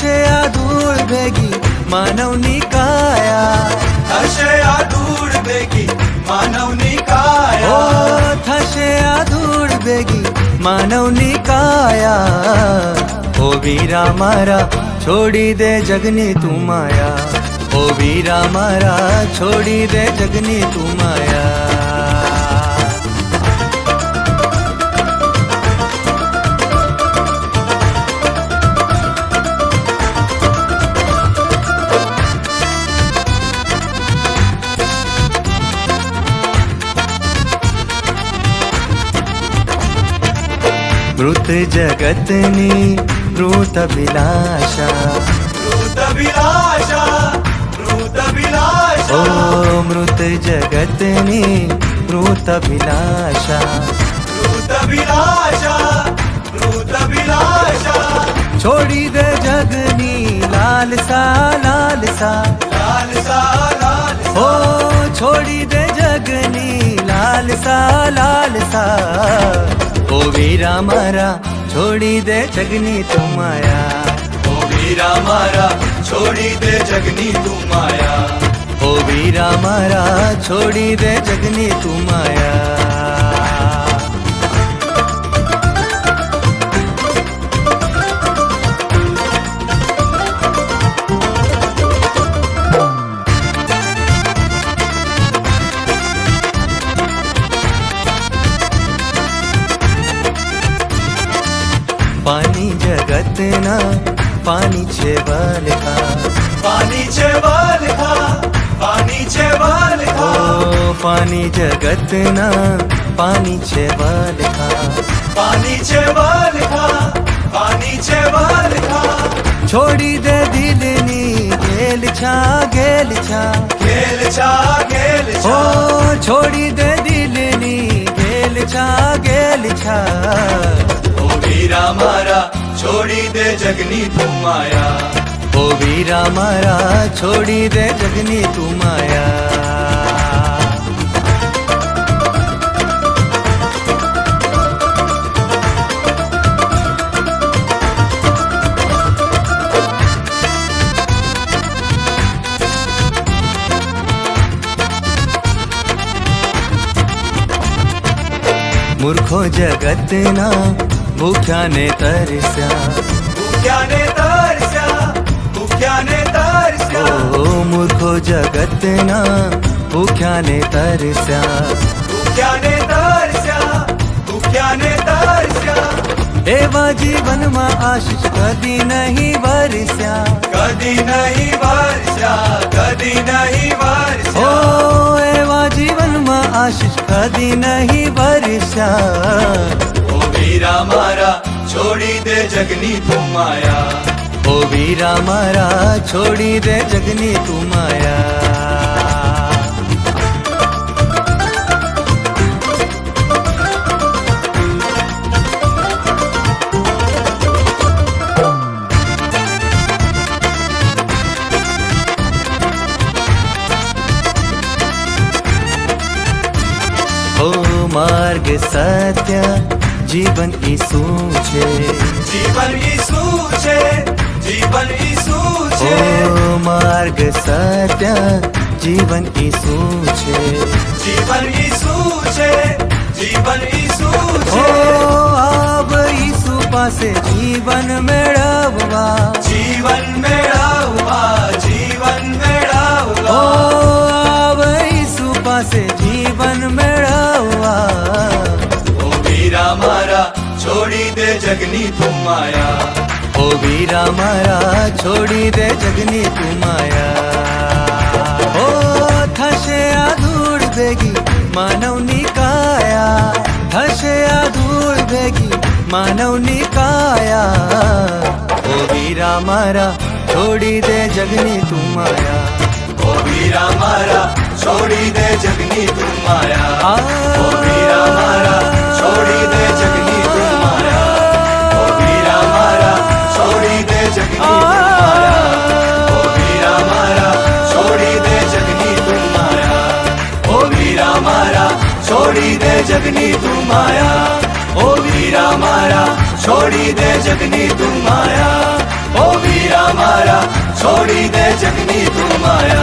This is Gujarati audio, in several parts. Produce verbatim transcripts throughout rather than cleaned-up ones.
થશે આ ધૂળ ભેગી માનવની કાયા, થશે આ ધૂળ ભેગી માનવની કાયા, ઓ થશે આ ધૂળ ભેગી માનવની કાયા। ઓ વીરા મારા છોડી દે જગની તું માયા, ओ वीरा मारा छोड़ी दे जगनी तू माया। मृत जगतनी मृत अभिलाषा, मृत अभिलाषा, मृत अभिलाषा, ओ मृत जगतनी मृत अभिलाषा, मृत अभिलाषा, मृत अभिलाषा। छोड़ी दे जगनी लालसा लालसा, लालसा लालसा, ओ छोड़ी दे जगनी लालसा लालसा। ओ वीरा मारा छोड़ी दे जगनी तू माया, ओ वीरा मारा छोड़ी दे जगनी तू माया, ओ वीरा मारा छोड़ी दे जगनी तू माया। पानी जगतना पानी छे वालखा, पानी छे वालखा, पानी छे वालखा, ओ पानी जगतना पानी छे वालखा, पानी छे वालखा, पानी छे वालखा। छोड़ी दे दिलनी गेल छा गेल छा, गेल छा गेल छा, ओ छोड़ी दे दिलनी गेल छा गेल छा। ओ वीरा मारा छोड़ी दे जगनी तू माया, ओ वीरा मारा छोड़ी दे जगनी तू माया। मूर्खो जगतना भूख्या ने तरस्या, भूख्या ने तरस्या, भूख्या ने तरस्या, ओ मूर्खो जगतना भूख्या ने तरस्या, भूख्या ने तरस्या, भूख्या ने तरस्या। एवा जीवन में आशीष कदी नहीं बरस्या, कदी नहीं बरस्या, कदी नहीं बरस्या, ओ एवा जीवन में आशीष कदी नहीं बरस्या। ओ वीरा मारा छोड़ी दे जगनी तू माया, ओ वीरा मारा छोड़ी दे जगनी तू माया। ओ मार्ग सत्य जीवन ईसु छे, जीवन ईसु छे, जीवन ईसु छे, ओ मार्ग सत्य जीवन ईसु छे, जीवन ईसु छे, जीवन ईसु ओ छे। आब ईसु पासे जीवन मेळववा, जीवन मेळववा, जीवन मेळववा, ओ आब ईसु पासे जीवन मेळववा। ओ वीरा मारा छोड़ी दे जगनी तू माया, ओ वीरा मारा छोड़ी दे जगनी तू माया। ओ थशे आ धूळ भेगी मानवनी काया, थशे आ धूळ भेगी मानवनी काया। ओ वीरा मारा छोड़ी दे जगनी तू माया, ओ वीरा मारा छोड़ी दे जगनी तू माया, आ ओ वीरा मारा छोड़ी दे जगनी तू माया, ओ वीरा मारा छोड़ी दे जगनी तू माया, ओ वीरा मारा छोड़ी दे जगनी तू माया, ओ वीरा मारा छोड़ी दे जगनी तू माया, ओ वीरा मारा छोड़ी दे जगनी तू माया, ओ वीरा छोड़ी दे जगनी तू माया।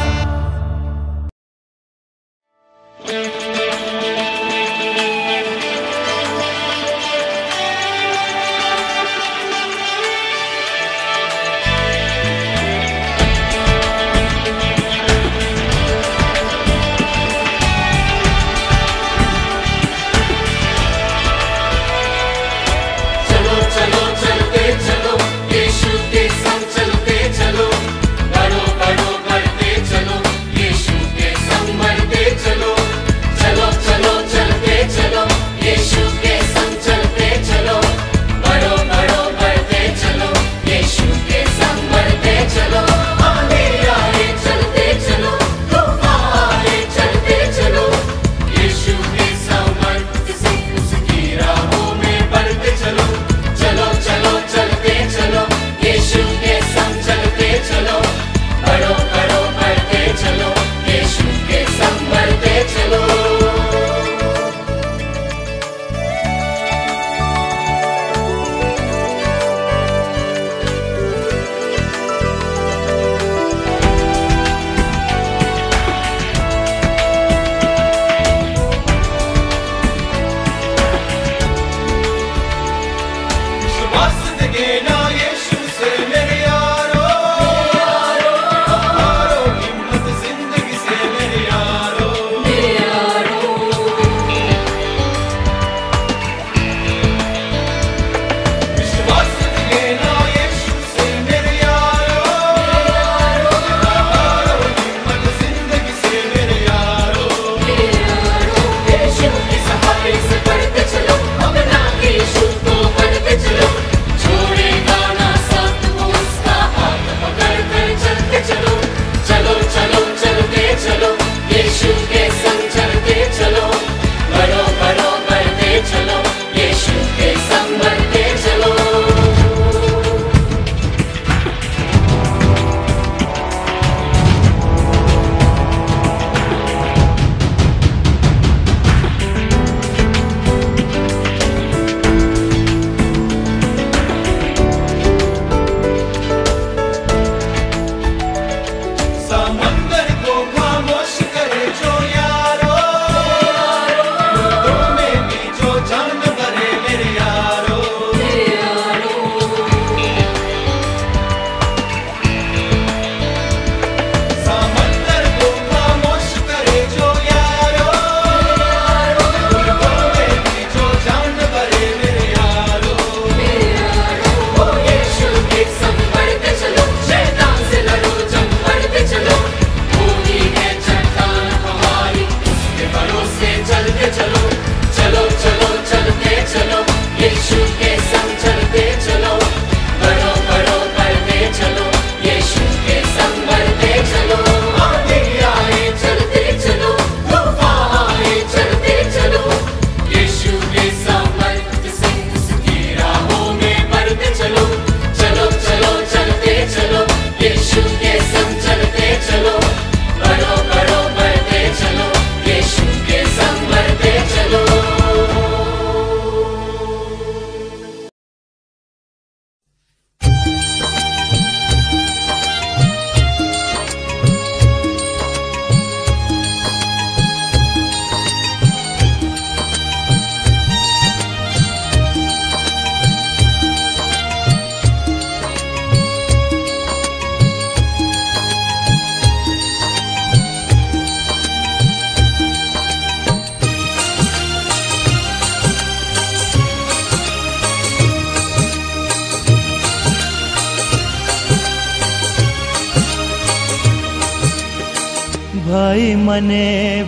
भाई मने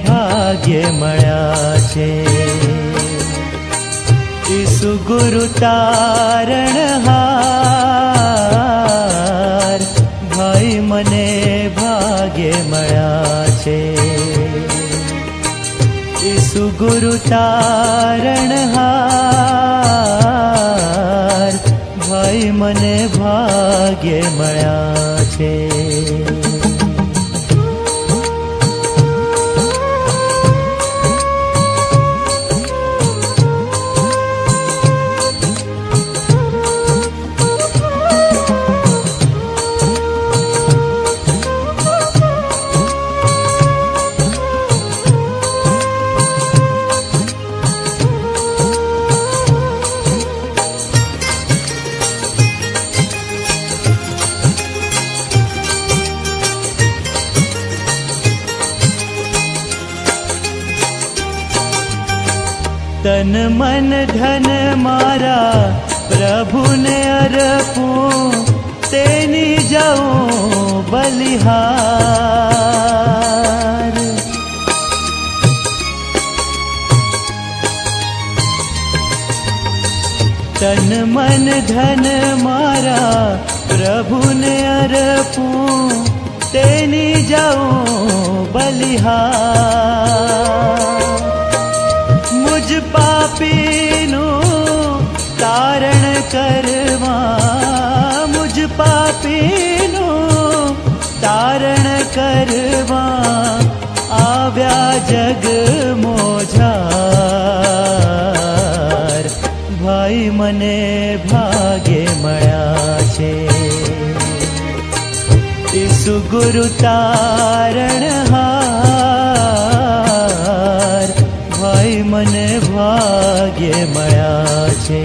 भाग्य मळ्या छे ईसु गुरु तारणहार। भाई मने भाग्य मळ्या छे ईसु गुरु तारणहार। भाई मने भाग्य मळ्या छे। तन मन धन मारा प्रभु ने अर्पूं, तेनी जाऊं बलिहार। तन मन धन मारा प्रभु ने अर्पूं, तेनी जाऊं बलिहार। मुझ पापीनु तारण करवा, मुझ पापीनु तारण करवा, आव्या जग मोझार। भाई मने भागे मळ्या छे, ईसु गुरु तारणहार। भाई मने भाग्य मळ्या छे।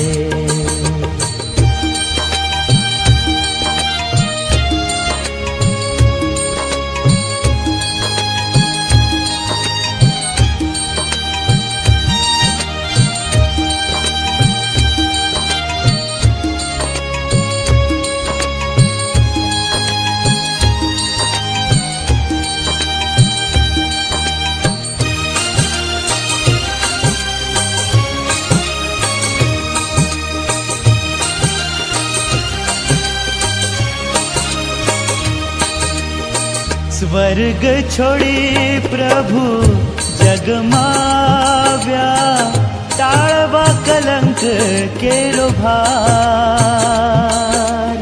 स्वर्ग छोड़ी प्रभु जगमाव्या, टाळवा कलंक केरो भार।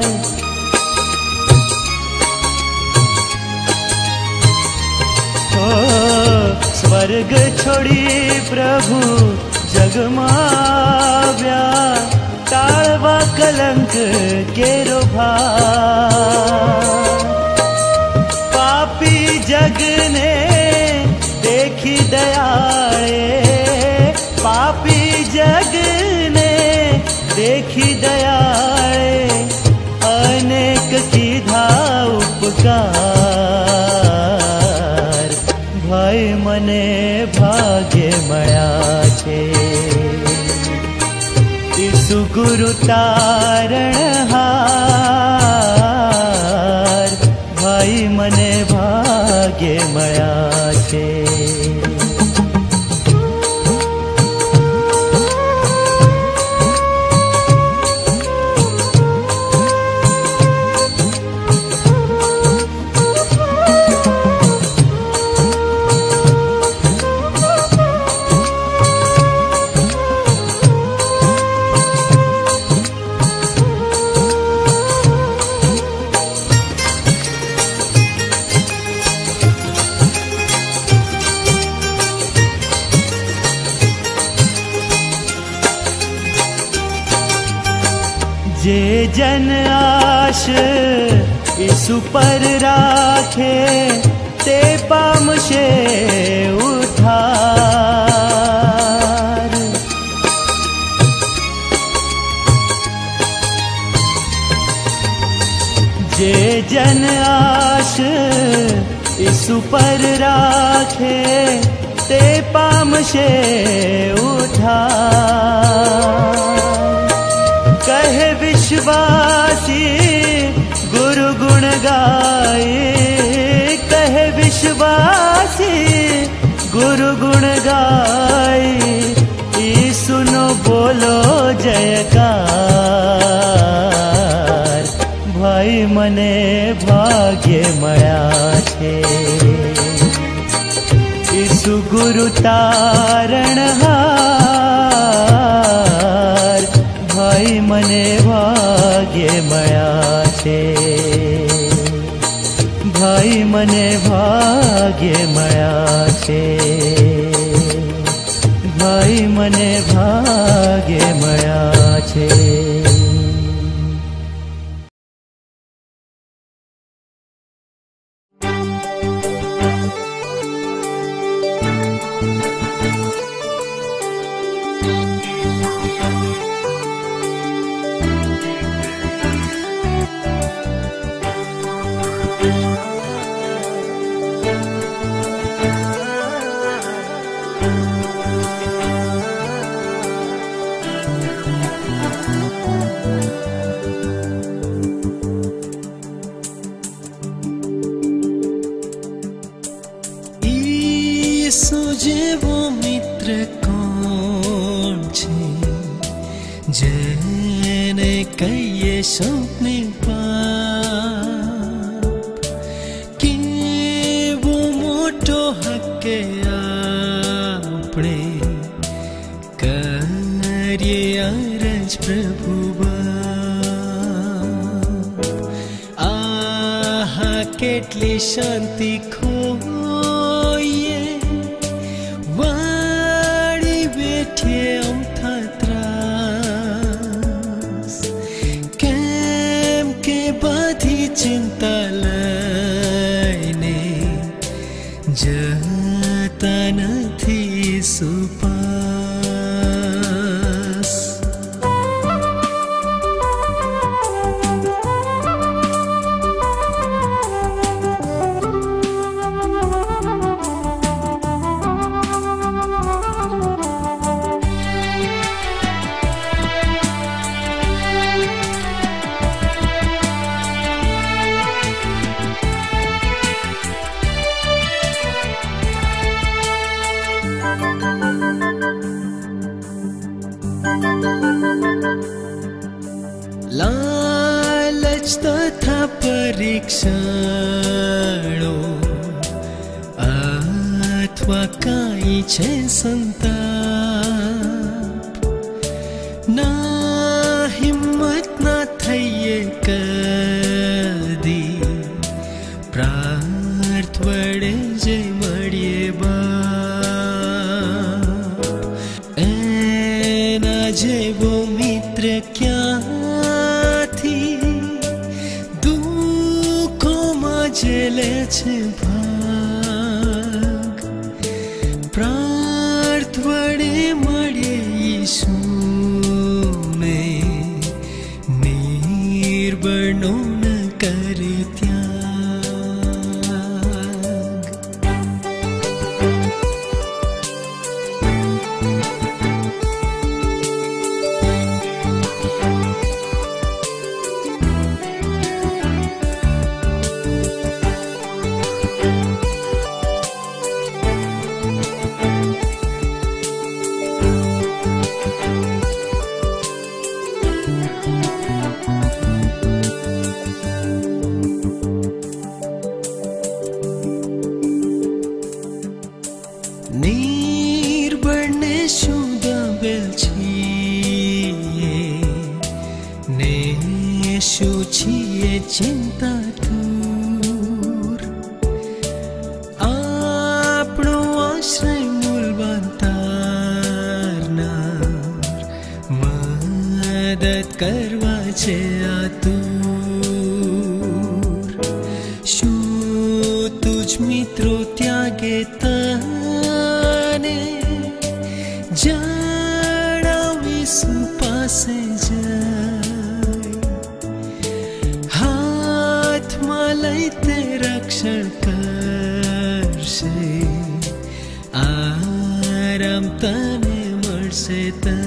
ओ स्वर्ग छोड़ी प्रभु जगमाव्या, टाळवा कलंक केरो भार। पापी जग ने देखी दयाळे, पापी जग ने देखी दयाळे, अनेक कीधा उपकार। भाई मने भाग्य मळ्या छे, ईसु गुरु तारणहार। भाई मने भाग्य मळ्या छे। जे जन आश ईसु पर राखे, ते पामशे उद्धार। जे जन आश ईसु पर राखे, ते पामशे उद्धार। कहे विश्वासी गुरु गुण गाए, कहे विश्वासी गुरु गुण गाए, ईसु नो बोलो जयकार। भाई मने भाग्य मळ्या छे, ईसु गुरु तारणहार। भाई मने भाग्य मळ्या छे, भाई मने भाग्य मळ्या छे, भाई मने भाग्य मळ्या छे। જેને કહીએ સૌને પાપ, કેવો મોટો હકે આપણે કરીએ અરજ પ્રભુ બાપ. આહા કેટલી શાંતિ ખોઈએ વાળી બેઠે અમથા ત્રાસ, કેમ કે બધી ચિંતા લઈને જતા નથી સુપાસ. લાલચ તથા પરીક્ષણો અથવા કાંઈ છે સંતાપ, ના હિંમત ના થઈએ કદી પ્રાર્થ વડે જે મળીએ બાપ. એના જેવો મિત્ર ક્યાંથી દુઃખોમાં જેલે છે ભાગ, પ્રાર્થ વડે મળીએ ઈશુને નિર્બળનો ન કરે ત્યાગ. નિર્બળને શું દાબેલ છીએ ને શું છીએ ચિંતા દૂર, આપણો આશ્રય મૂલવાન તારનાર મદદ કરવા છે આતુર. શું તુજ મિત્રો ત્યાગે તને જણાવીશું પાસે જાય, હાથમાં લઈ તે રક્ષણ કરશે, આરામ તને મળશે તય.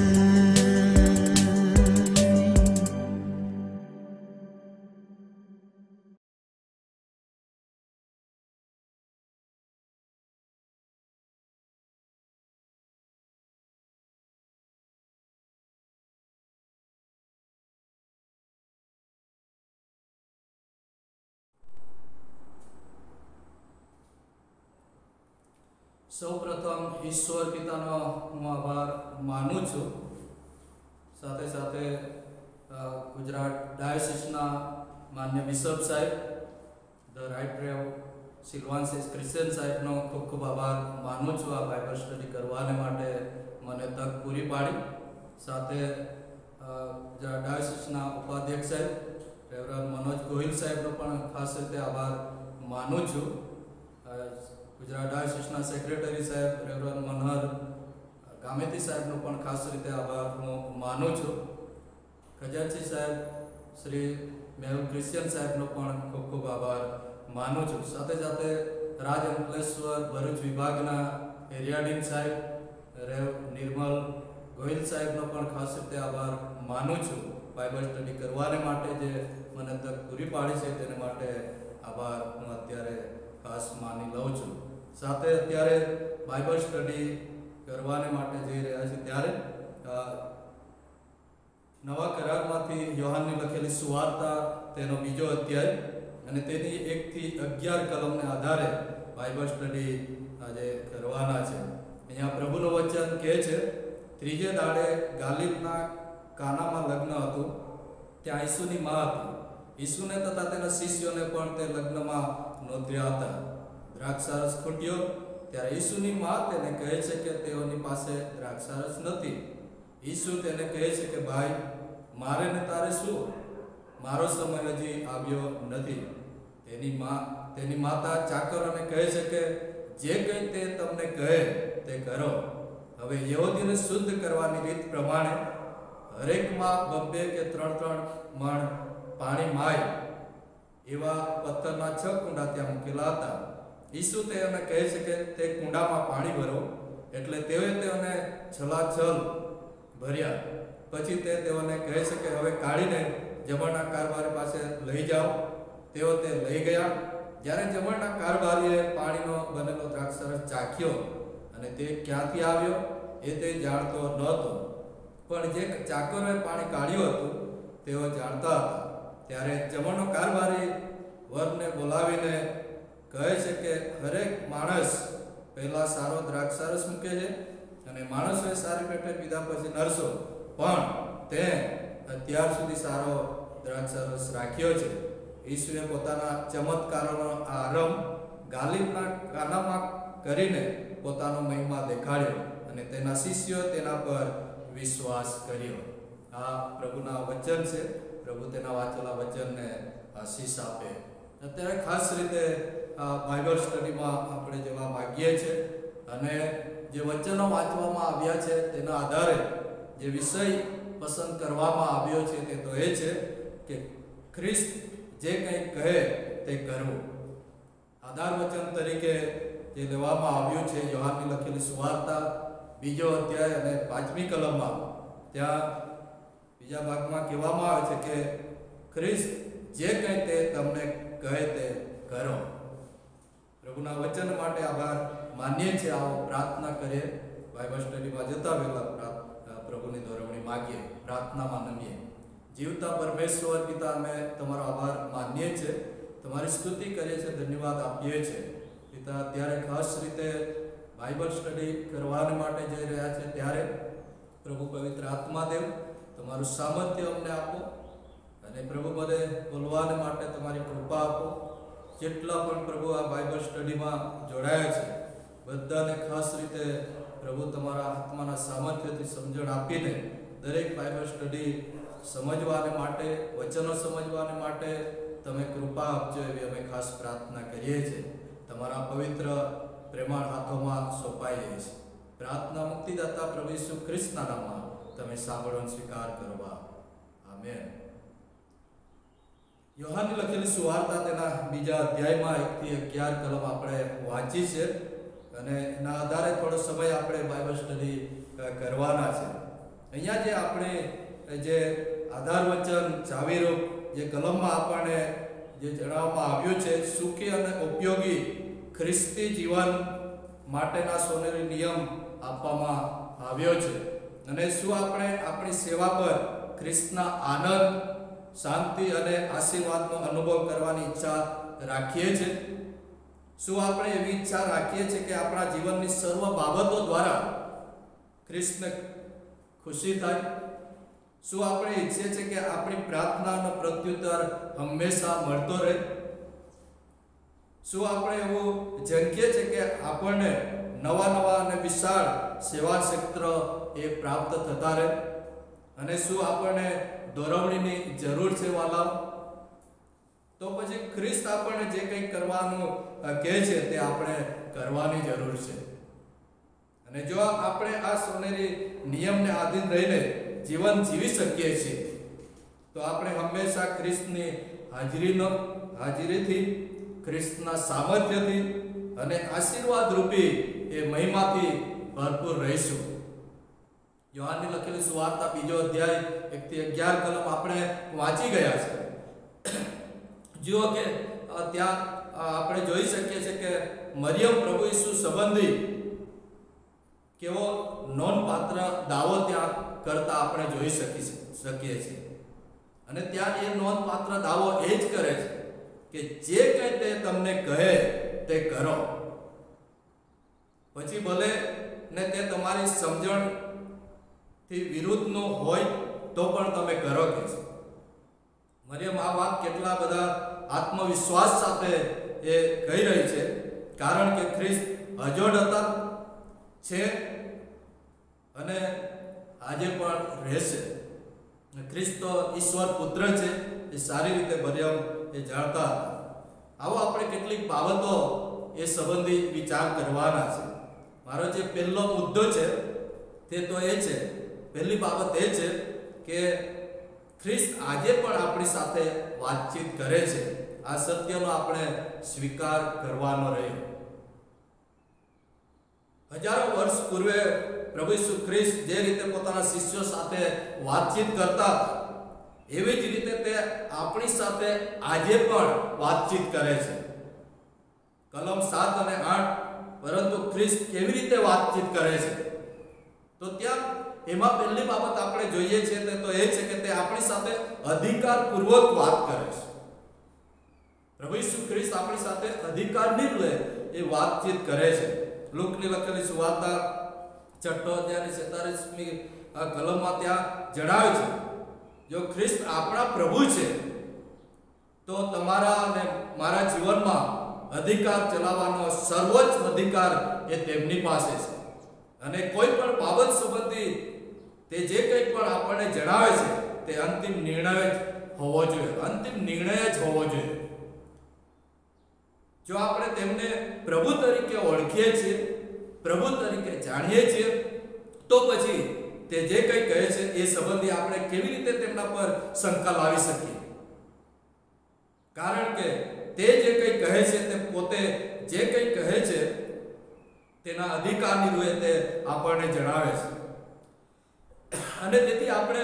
સૌ પ્રથમ ઈશ્વર પિતાનો હું આભાર માનું છું. સાથે સાથે ગુજરાત ડાયોસિસના માન્ય બિશપ સાહેબ, ધ રાઇટ રેવ સિલ્વાન્સિસ ક્રિશ્ચિયન સાહેબનો ખૂબ ખૂબ આભાર માનું છું આ બાઇબલ સ્ટડી કરવાને માટે મને તક પૂરી પાડી. સાથે ગુજરાત ડાયોસિસના ઉપાધ્યક્ષ સાહેબ રેવરન્ડ મનોજ ગોહિલ સાહેબનો પણ ખાસ રીતે આભાર માનું છું. ગુજરાત ડાયોસિસના સેક્રેટરી સાહેબ રેવરન્ડ મનહર ગામેતી સાહેબનો પણ ખાસ રીતે આભાર હું માનું છું. ખજાનચી સાહેબ શ્રી મેહુલ ક્રિશ્ચિયન સાહેબનો પણ ખૂબ ખૂબ આભાર માનું છું. સાથે સાથે રાજ અંકલેશ્વર ભરૂચ વિભાગના એરિયાડીન સાહેબ રેવ નિર્મલ ગોહિલ સાહેબનો પણ ખાસ રીતે આભાર માનું છું. બાઇબલ સ્ટડી કરવાને માટે જે મને તક પૂરી પાડી છે તેને માટે આભાર હું અત્યારે ખાસ માની લઉં છું. સાથે અત્યારે બાઇબલ સ્ટડી કરવાને માટે જઈ રહ્યા છે ત્યારે નવા કરારમાંથી યોહાનની લખેલી સુવાર્તા તેનો બીજો અધ્યાય અને તેની એકથી અગિયાર કલમને આધારે બાઇબલ સ્ટડી આજે કરવાના છે. અહીંયા પ્રભુનું વચન કહે છે, ત્રીજે દાડે ગાલિલના કાનામાં લગ્ન હતું. ત્યાં ઈસુની માં હતી. ઈસુને તથા તેના શિષ્યોને પણ તે લગ્નમાં નોંધ્યા હતા. દ્રાક્ષારસ ખૂટ્યો ત્યારે ઈસુની માં તેને કહે છે કે તેઓની પાસે દ્રાક્ષારસ નથી. ઈસુ તેને કહે છે કે ભાઈ, મારે ને તારે શું? મારો સમય હજી આવ્યો નથી. તેની માં તેની માતા ચાકરોને કહે છે કે જે કંઈ તે તમને કહે તે કરો. હવે યહૂદીને શુદ્ધ કરવાની રીત પ્રમાણે હરેકમાં બબ્બે કે ત્રણ ત્રણ મણ પાણી માય એવા પથ્થરના છ કુંડા ત્યાં મૂકેલા હતા. ઈસુ તેઓને કહે છે કે તે કુંડામાં પાણી ભરો. એટલે તેઓએ તેઓને છલાછલ ભર્યા. પછી તે તેઓને કહે છે કે હવે કાઢીને જમણના કારભારી પાસે લઈ જાઓ. તેઓ તે લઈ ગયા. જ્યારે જમણના કારભારીએ પાણીનો બનેલો દ્રાક્ષરસ ચાખ્યો અને તે ક્યાંથી આવ્યો એ તે જાણતો નહોતો, પણ જે ચાકરોએ પાણી કાઢ્યું હતું તેઓ જાણતા હતા. ત્યારે જમણનો કારભારી વરને બોલાવીને કહે છે કે હરેક માણસ પહેલા સારો દ્રાક્ષરસ મૂકે છે અને માણસોએ સારી પેટે પીધા પછી નરસો, પણ તે અત્યાર સુધી સારો દ્રાક્ષરસ રાખ્યો છે. ઈસુએ પોતાના ચમત્કારોનો આરંભ ગાલિલના કાનામાં કરીને પોતાનો મહિમા દેખાડ્યો અને તેના શિષ્યો તેના પર વિશ્વાસ કર્યો. આ પ્રભુના વચન છે. પ્રભુ તેના વાંચેલા વચનને આશીષ આપે. અત્યારે ખાસ રીતે આ બાઇબલ સ્ટડીમાં આપણે જવા માગીએ છીએ અને જે વચનો વાંચવામાં આવ્યા છે તેના આધારે જે વિષય પસંદ કરવામાં આવ્યો છે તે તો એ છે કે ખ્રિસ્ત જે કંઈ કહે તે કરવું. આધાર વચન તરીકે જે લેવામાં આવ્યું છે યોહાનની લખેલી સુવાર્તા બીજો અધ્યાય અને પાંચમી કલમમાં, ત્યાં બીજા ભાગમાં કહેવામાં આવે છે કે ખ્રિસ્ત જે કંઈ તે તમને કહે તે કરો. પ્રભુના વચન માટે આભાર માનીએ છીએ. આવો પ્રાર્થના કરીએ. બાઇબલ સ્ટડીમાં જતા પહેલા પ્રભુની દોરવણી માગીએ, પ્રાર્થનામાં નમીએ. જીવતા પરમેશ્વર પિતા, અમે તમારો આભાર માનીએ છીએ, તમારી સ્તુતિ કરીએ છીએ, ધન્યવાદ આપીએ છીએ પિતા. ત્યારે ખાસ રીતે બાઇબલ સ્ટડી કરવાને માટે જઈ રહ્યા છે ત્યારે પ્રભુ પવિત્ર આત્માદેવ તમારું સામર્થ્ય અમને આપો અને પ્રભુ મને બોલવાને માટે તમારી કૃપા આપો. જેટલા પણ પ્રભુ આ બાઇબલ સ્ટડીમાં જોડાયા છે બધાને ખાસ રીતે પ્રભુ તમારા આત્માના સામર્થ્યથી સમજણ આપીને દરેક બાઇબલ સ્ટડી સમજવાને માટે, વચનો સમજવાને માટે તમે કૃપા આપજો એવી અમે ખાસ પ્રાર્થના કરીએ છીએ. તમારા પવિત્ર પ્રેમાળ હાથોમાં સોંપાઈ જઈએ છીએ. પ્રાર્થના મુક્તિદાતા પ્રભુ ઈસુ ખ્રિસ્તના નામમાં તમે સાંભળવાનો સ્વીકાર કરવા. આમેન. યોહાનની લખેલી સુવાર્તા તેના બીજા અધ્યાયમાં એકથી અગિયાર કલમ આપણે વાંચી છે અને એના આધારે થોડો સમય આપણે બાઇબલ સ્ટડી કરવાના છે. અહીંયા જે આપણે જે આધાર વચન ચાવીરૂપ જે કલમમાં આપણને જે જણાવવામાં આવ્યું છે, સુખી અને ઉપયોગી ખ્રિસ્તી જીવન માટેના સોનેરી નિયમ આપવામાં આવ્યો છે. અને શું આપણે આપણી સેવા પર ખ્રિસ્તના આનંદ, શાંતિ અને આશીર્વાદનો અનુભવ કરવાની ઈચ્છા રાખીએ છીએ? શું આપણે એવી ઈચ્છા રાખીએ છીએ કે આપણા જીવનની સર્વ બાબતો દ્વારા ખ્રિસ્તને ખુશી થાય? શું આપણે ઈચ્છીએ છીએ કે આપણી પ્રાર્થનાનો પ્રત્યુત્તર હંમેશા મળતો રહે? શું આપણે એવું ઝંખીએ છીએ કે આપણને નવા નવા અને વિશાળ સેવા ક્ષેત્ર એ પ્રાપ્ત થતા રહે? અને શું આપણને દોરવણીની જરૂર છે વાલા? તો પછી ખ્રિસ્ત આપણને જે કંઈ કરવાનું કહે છે તે આપણે કરવાની જરૂર છે. અને જો આપણે આ સોનેરી નિયમને આધીન રહીને જીવન જીવી શકીએ છીએ તો આપણે હંમેશા ખ્રિસ્તની હાજરીનો હાજરીથી, ખ્રિસ્તના સામર્થ્યથી અને આશીર્વાદ રૂપી એ મહિમાથી ભરપૂર રહીશું. યોહાનની લખેલી સુવાર્તા બીજો અધ્યાય એકથી અગિયાર કલમ આપણે વાંચી ગયા છે. જુઓ કે ત્યાં આપણે જોઈ શકીએ છીએ કે મરિયમ પ્રભુ ઈસુ સંબંધી કેવો નોંધપાત્ર દાવો ત્યાં કરતા આપણે જોઈ શકી શકીએ છીએ. અને ત્યાં એ નોંધપાત્ર દાવો એ જ કરે છે કે જે કંઈ તે તમને કહે તે કરો. પછી ભલે ને તે તમારી સમજણથી વિરુદ્ધનું હોય તો પણ તમે કરો કે છે. મરિયમ આ વાત કેટલા બધા આત્મવિશ્વાસ સાથે એ કહી રહી છે, કારણ કે ખ્રિસ્ત અજોડ હતા, છે અને આજે પણ રહેશે. ખ્રિસ્ત તો ઈશ્વર પુત્ર છે, એ સારી રીતે મરિયમ એ જાણતા હતા. આવો આપણે કેટલીક બાબતો એ સંબંધી વિચાર કરવાના છે. મારો જે પહેલો મુદ્દો છે તે તો એ છે, પહેલી બાબત એ છે કે ખ્રિસ્ત આજે પણ આપણી સાથે વાતચીત કરે છે. આ સત્યનો આપણે સ્વીકાર કરવાનો રહ્યો. હજારો વર્ષ પૂર્વે પ્રભુ ઈસુ ખ્રિસ્ત જે રીતે પોતાના શિષ્યો સાથે વાતચીત કરતા હતા, એવી જ રીતે તે આપણી સાથે આજે પણ વાતચીત કરે છે. કલમ સાત અને આઠ, પરંતુ ખ્રિસ્ત કેવી રીતે વાતચીત કરે છે? તો ત્યાં એમાં પહેલી બાબત આપણે જોઈએ છીએ તે તો એ છે કે તે આપણી સાથે અધિકારપૂર્વક વાત કરે છે. પ્રભુ ઈસુ ખ્રિસ્ત આપણી સાથે અધિકારની લે એ વાતચીત કરે છે. લુકની લખેલી સુવાર્તા છઠ્ઠો અધ્યાય છેતાલીસમી કલમમાં ત્યાં જણાવે છે, જો ખ્રિસ્ત આપણા પ્રભુ છે તો તમારા અને મારા જીવનમાં અધિકાર ચલાવવાનો સર્વોચ્ચ અધિકાર એ તેમની પાસે છે. અને કોઈ પણ બાબત સંબંધી તે જે કંઈ પણ આપણને જણાવે છે તે અંતિમ નિર્ણય જ હોવો જોઈએ, અંતિમ નિર્ણય જ હોવો જોઈએ. જો આપણે તેમને પ્રભુ તરીકે ઓળખીએ છીએ, પ્રભુ તરીકે જાણીએ છીએ, તો પછી તે જે કંઈ કહે છે એ સંબંધી આપણે કેવી રીતે તેમના પર શંકા લાવી શકીએ? કારણ કે તે જે કંઈ કહે છે તે પોતે જે કંઈ કહે છે તેના અધિકારની રૂએ તે આપણને જણાવે છે. અને તેથી આપણે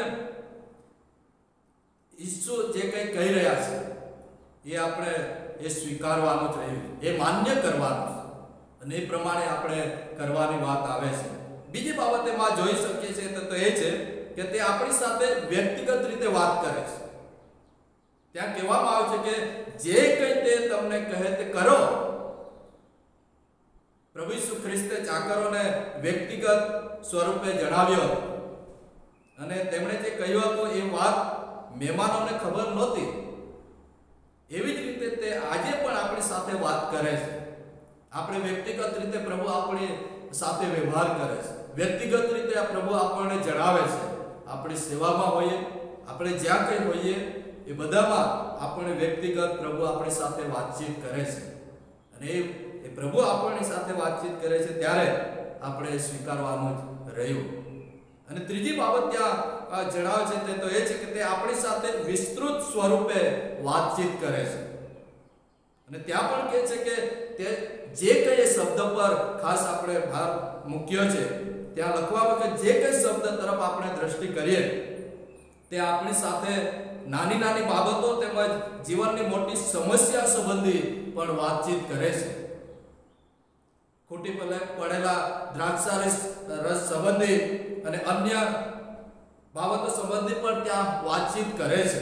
ઈસુ જે કંઈ કહી રહ્યા છે એ આપણે એ સ્વીકારવાનું જ રહ્યું, એ માન્ય કરવાનું છે. અને એ પ્રમાણે આપણે કરવાની વાત આવે છે. બીજી બાબત એમાં જોઈ શકીએ છીએ તો એ છે કે તે આપણી સાથે વ્યક્તિગત રીતે વાત કરે છે. ત્યાં કહેવામાં આવે છે કે જે કંઈ તે તમને કહે તે કરો. પ્રભુ ઈસુ ખ્રિસ્તે ચાકરોને વ્યક્તિગત સ્વરૂપે જણાવ્યો અને તેમણે જે કહ્યું હતું એ વાત મહેમાનોને ખબર નહોતી. એવી જ રીતે તે આજે પણ આપણી સાથે વાત કરે છે. આપણે વ્યક્તિગત રીતે પ્રભુ આપણી સાથે વ્યવહાર કરે છે, વ્યક્તિગત રીતે આ પ્રભુ આપણને જણાવે છે. આપણી સેવામાં હોઈએ, આપણે જ્યાં કંઈ હોઈએ એ બધામાં આપણે વ્યક્તિગત પ્રભુ આપણી સાથે વાતચીત કરે છે. અને એ એ પ્રભુ આપણી સાથે વાતચીત કરે છે ત્યારે આપણે સ્વીકારવાનું જ રહ્યું. અને ત્રીજી બાબત ત્યાં જણાવે છે તે તો એ છે કે તે આપણી સાથે વિસ્તૃત સ્વરૂપે વાતચીત કરે છે. અને ત્યાં પણ કહે છે કે તે જે કંઈ શબ્દ પર ખાસ આપણે ભાર મૂક્યો છે, ત્યાં લખવામાં કે જે કંઈ શબ્દ તરફ આપણે દ્રષ્ટિ કરીએ તે આપણી સાથે નાની નાની બાબતો તેમજ જીવનની મોટી સમસ્યા સંબંધી પણ વાતચીત કરે છે. ખૂટી પડેલા દ્રાક્ષા રસ સંબંધી અને અન્ય બાબતો સંબંધી પણ ત્યાં વાતચીત કરે છે.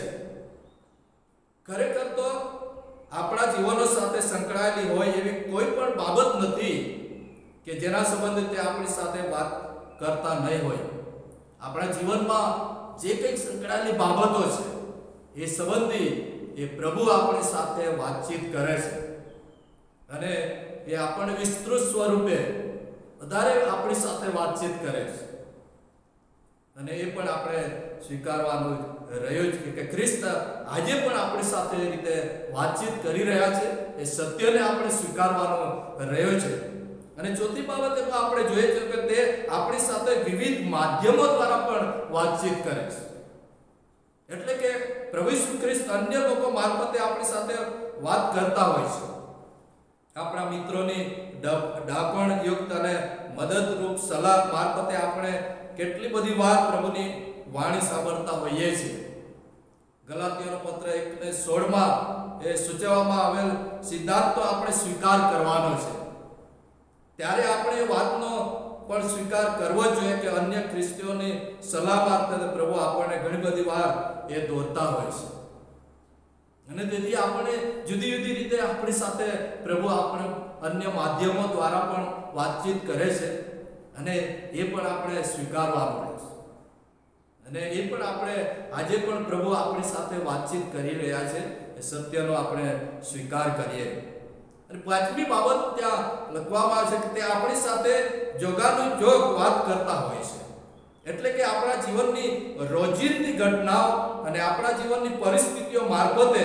ખરેખર તો આપણા જીવનો સાથે સંકળાયેલી હોય એવી કોઈ પણ બાબત નથી કે જેના સંબંધિત તે આપણી સાથે વાત કરતા નહીં હોય. આપણા જીવનમાં જે કંઈક સંકળાયેલી બાબતો છે એ સંબંધી એ પ્રભુ આપણી સાથે વાતચીત કરે છે. અને એ આપણને વિસ્તૃત સ્વરૂપે વધારે આપણી સાથે વાતચીત કરે છે. અને એ પણ આપણે સ્વીકારવાનું રહ્યું છે કે ખ્રિસ્ત આજે પણ આપણી સાથે એ રીતે વાતચીત કરી રહ્યા છે. એ સત્યને આપણે સ્વીકારવાનો રહ્યો છે. અને ચોથી બાબત એમાં આપણે જોઈએ છે કે તે આપણી સાથે વિવિધ માધ્યમો દ્વારા પણ વાતચીત કરે છે. એટલે કે પ્રભુ ઈસુ ખ્રિસ્ત અન્ય લોકો મારફતે આપણી સાથે વાત કરતા હોય છે. આપણા મિત્રોની ડાપણ યુક્ત અને મદદરૂપ સલાહ મારફતે આપણે કેટલી બધી વાર પ્રભુની વાણી સાંભળતા હોઈએ છીએ. ગલાતીયોનો પત્ર એક ને સોળ માં એ સૂચવવામાં આવેલ સિદ્ધાંત તો આપણે સ્વીકાર કરવાનો છે. ત્યારે આપણે વાતનો પણ સ્વીકાર કરવો જ જોઈએ કે અન્ય ખ્રિસ્તીઓની સલાહ મારફતે પ્રભુ આપણને ઘણી બધી વાર એ દોરતા હોય છે, અને તેથી આપણે જુદી જુદી રીતે આપણી સાથે પ્રભુ આપણે અન્ય માધ્યમો દ્વારા પણ વાતચીત કરે છે, અને એ પણ આપણે સ્વીકારવાનું રહે છે. અને એ પણ આપણે આજે પણ પ્રભુ આપણી સાથે વાતચીત કરી રહ્યા છે એ સત્યનો આપણે સ્વીકાર કરીએ. અને પાંચમી બાબત ત્યાં લખવામાં આવે છે કે તે આપણી સાથે જોગાનું જોગ વાત કરતા હોય છે. એટલે કે આપણા જીવનની રોજિંદી ઘટનાઓ અને આપણા જીવનની પરિસ્થિતિઓ મારફતે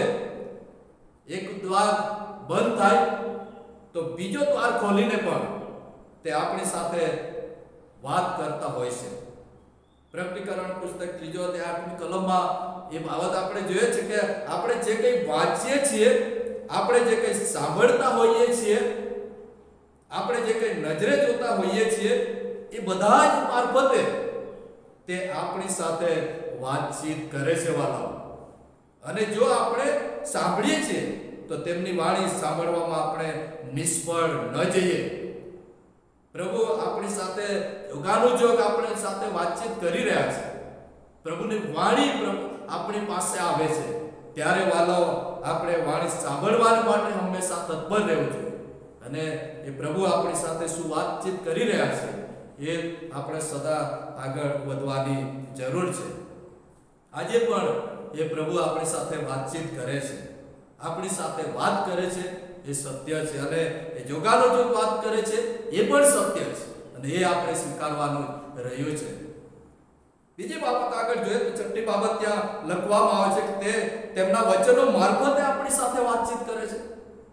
એક દ્વાર બંધ થાય તો બીજો દ્વાર ખોલીને પણ તે આપણી સાથે વાત કરતા હોય છે. પ્રકટીકરણ પુસ્તક ત્રીજો અધ્યાય આઠમી કલમમાં એ બાબત આપણે જોઈએ છે કે આપણે જે કંઈ વાંચીએ છીએ, આપણે જે કંઈ સાંભળતા હોઈએ છીએ, આપણે જે કંઈ નજરે જોતા હોઈએ છીએ, એ બધા જ મારફતે તે આપણી સાથે વાતચીત કરે છે વાલાઓ. અને જો આપણે સાંભળીએ છીએ તો તેમની વાણી સાંભળવામાં આપણે નિષ્ફળ ન જઈએ. પ્રભુ આપણી સાથે યોગાનુજોગ આપણી સાથે વાતચીત કરી રહ્યા છે. પ્રભુની વાણી આપણી પાસે આવે છે ત્યારે વાલાઓ આપણે વાણી સાંભળવા માટે હંમેશા તત્પર રહેવું જોઈએ. અને એ પ્રભુ આપણી સાથે શું વાતચીત કરી રહ્યા છે એ આપણે સદા આગળ વધવાની જરૂર છે. આજે પણ એ પ્રભુ આપણી સાથે વાતચીત કરે છે, આપણી સાથે વાત કરે છે, એ સત્ય છે. અને એ જોગાનો જો વાત કરે છે એ પણ સત્ય છે, અને એ આપણે સ્વીકારવાનું રહ્યું છે. બીજી બાબત આગળ જોઈએ તો છઠ્ઠી બાબત ત્યાં લખવામાં આવે છે કે તે તેમના વચનો મારફતે આપણી સાથે વાતચીત કરે છે.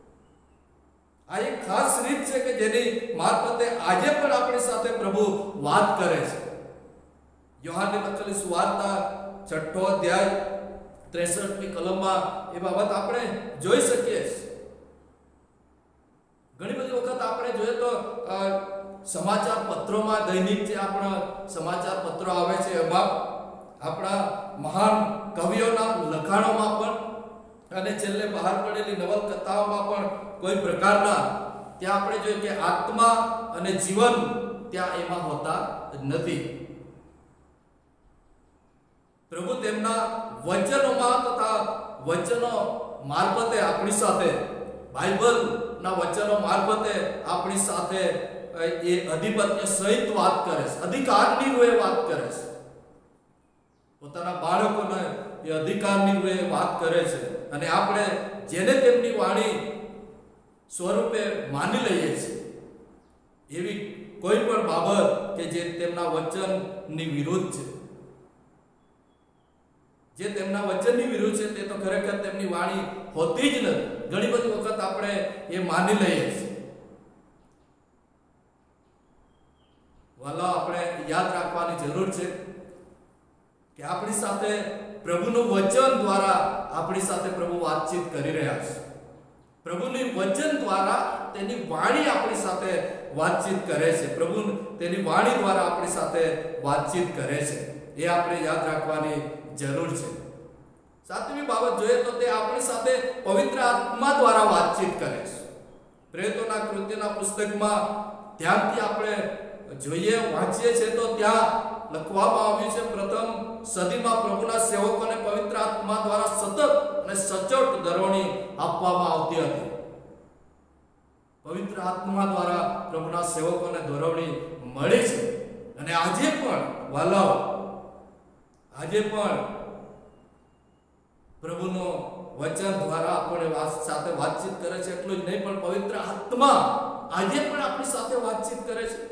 આ એક ખાસ રીત છે કે જેની મારફતે આજે પણ આપણી સાથે પ્રભુ વાત કરે છે. યોહાનની લખેલી સુવાર્તા છઠ્ઠો અધ્યાય ત્રેસઠમી કલમમાં એ બાબત આપણે જોઈ શકીએ છીએ. ઘણી બધી વખત આપણે જોઈએ તો સમાચાર પત્રોમાં દૈનિક જે આપણા સમાચાર પત્રો આવે છે એમાં આપણા મહાન કવિઓના લખાણોમાં પણ અને છેલ્લે બહાર પડેલી નવલકથાઓમાં પણ કોઈ પ્રકારના ત્યાં આપણે જોઈએ કે આત્મા અને જીવન ત્યાં એમાં હોતા નથી. પ્રભુ તેમના વચનોમાં તથા વચનો મારફતે આપણી સાથે બાઇબલના વચનો મારફતે આપણી સાથે એ અધિપત્ય સહિત વાત કરે છે, અધિકારની રૂએ વાત કરે છે. પોતાના બાળકોને એ અધિકારની રૂએ વાત કરે છે. અને આપણે જેને તેમની વાણી સ્વરૂપે માની લઈએ છીએ એવી કોઈ પણ બાબત કે જે તેમના વચનની વિરુદ્ધ છે, જે તેમના વચનની વિરુદ્ધ છે, તે તો ખરેખર તેમની વાણી હોતી જ નથી. ઘણી બધી વખત આપણે એ માની લઈએ છીએ. વાલા, આપણે યાદ રાખવાની જરૂર છે કે આપણી સાથે પ્રભુનું વચન દ્વારા આપણી સાથે પ્રભુ વાતચીત કરી રહ્યા છે. પ્રભુની વચન દ્વારા તેની વાણી આપણી સાથે વાતચીત કરે છે. પ્રભુ તેની વાણી દ્વારા આપણી સાથે વાતચીત કરે છે. એ આપણે યાદ રાખવાની જરૂર છે. સાતમી બાબત જોઈએ તો તે આપણી સાથે પવિત્ર આત્મા દ્વારા વાતચીત કરે છે. પ્રેરિતોના કૃત્યના પુસ્તકમાં ધ્યાનથી આપણે જોઈએ વાંચીએ છીએ તો ત્યાં લખવામાં આવ્યું છે પ્રથમ સદીમાં પ્રભુના સેવકોને પવિત્ર આત્મા દ્વારા સતત અને સચોટ દરોણી આપવામાં આવતી હતી. પવિત્ર આત્મા દ્વારા પ્રભુના સેવકોને દોરવણી મળી છે. અને આજે પણ વાલાઓ, આજે પણ પ્રભુનો વચન દ્વારા આપણે સાથે વાતચીત કરે છે. એટલું જ નહીં પણ પવિત્ર આત્મા આજે પણ આપણી સાથે વાતચીત કરે છે.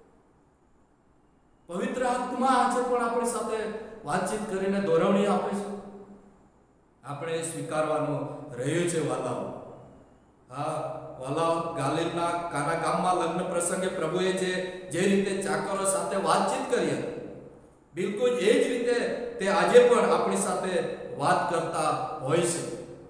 પવિત્ર આત્મા આજે પણ આપણી સાથે વાતચીત કરીને દોરવણી આપે છે. આપણે સ્વીકારવાનું રહ્યું છે વાલાઓ. હા વાલાઓ, ગાલિલના કાના ગામમાં લગ્ન પ્રસંગે પ્રભુએ જે જે રીતે ચાકરો સાથે વાતચીત કરી હતી, બિલકુલ એ જ રીતે તે આજે પણ આપણી સાથે વાત કરતા હોય છે.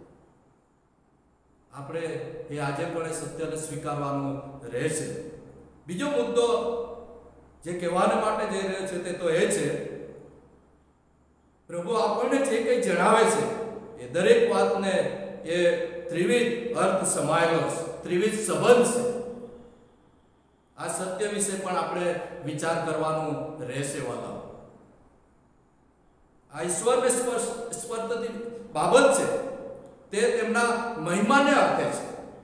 આપણે એ આજે પણ એ સત્યને સ્વીકારવાનું રહેશે. બીજો મુદ્દો જે કહેવાને માટે જઈ રહ્યો છે તે તો એ છે પ્રભુ આપણને જે કંઈ જણાવે છે એ દરેક વાતને એ ત્રિવિધ અર્થ સમાયેલો છે, ત્રિવિધ સંબંધ છે. આ સત્ય વિશે પણ આપણે વિચાર કરવાનું રહેશે વાલા. આ ઈશ્વરને સ્પર્શ સ્પર્શતી બાબત છે તે તેમના મહિમાને અર્થે છે.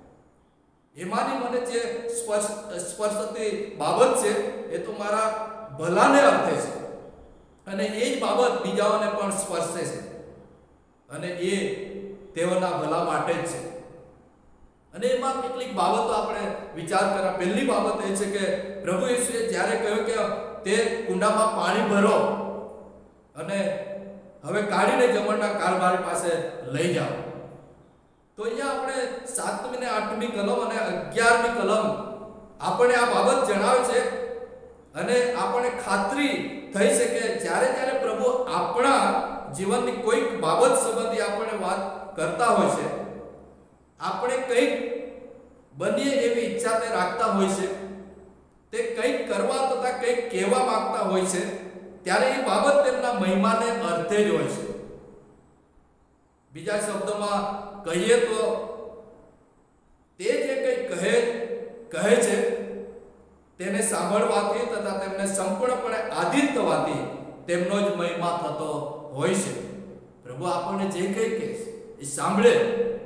એમાંની મને જે સ્પર્શ સ્પર્શતી બાબત છે એ તો મારા ભલાને અર્થે છે અને એ જ બાબત બીજાઓને પણ સ્પર્શે છે અને એ તેઓના ભલા માટે જ છે. અને એમાં કેટલીક બાબતો આપણે વિચાર કરવા. પહેલી બાબત એ છે કે પ્રભુ ઈસુએ જ્યારે કહ્યું કે તે કુંડામાં પાણી ભરો અને હવે કાઢીને જમણના કારભારી પાસે લઈ જાઓ, તો અહીંયા આપણે સાતમી ને આઠમી કલમ અને અગિયારમી કલમ આપણે આ બાબત જણાવે છે અને આપણે ખાતરી થઈ છે કે જ્યારે જ્યારે પ્રભુ આપણા જીવનની કોઈક બાબત સંબંધી આપણે વાત કરતા હોય છે, આપણે કંઈક બનીએ એવી ઈચ્છા તે રાખતા હોય છે, તે કંઈક કરવા તથા કંઈક કહેવા માંગતા હોય છે, ત્યારે એ બાબત તેમના મહિમાને અર્થે જ હોય છે. બીજા શબ્દોમાં કહીએ તો તે જે કંઈ કહે કહે છે તેને સાંભળવાથી તથા તેમને સંપૂર્ણપણે આધીન થવાથી તેમનો જ મહિમા થતો હોય છે. પ્રભુ આપણને જે કંઈ કહે છે એ સાંભળે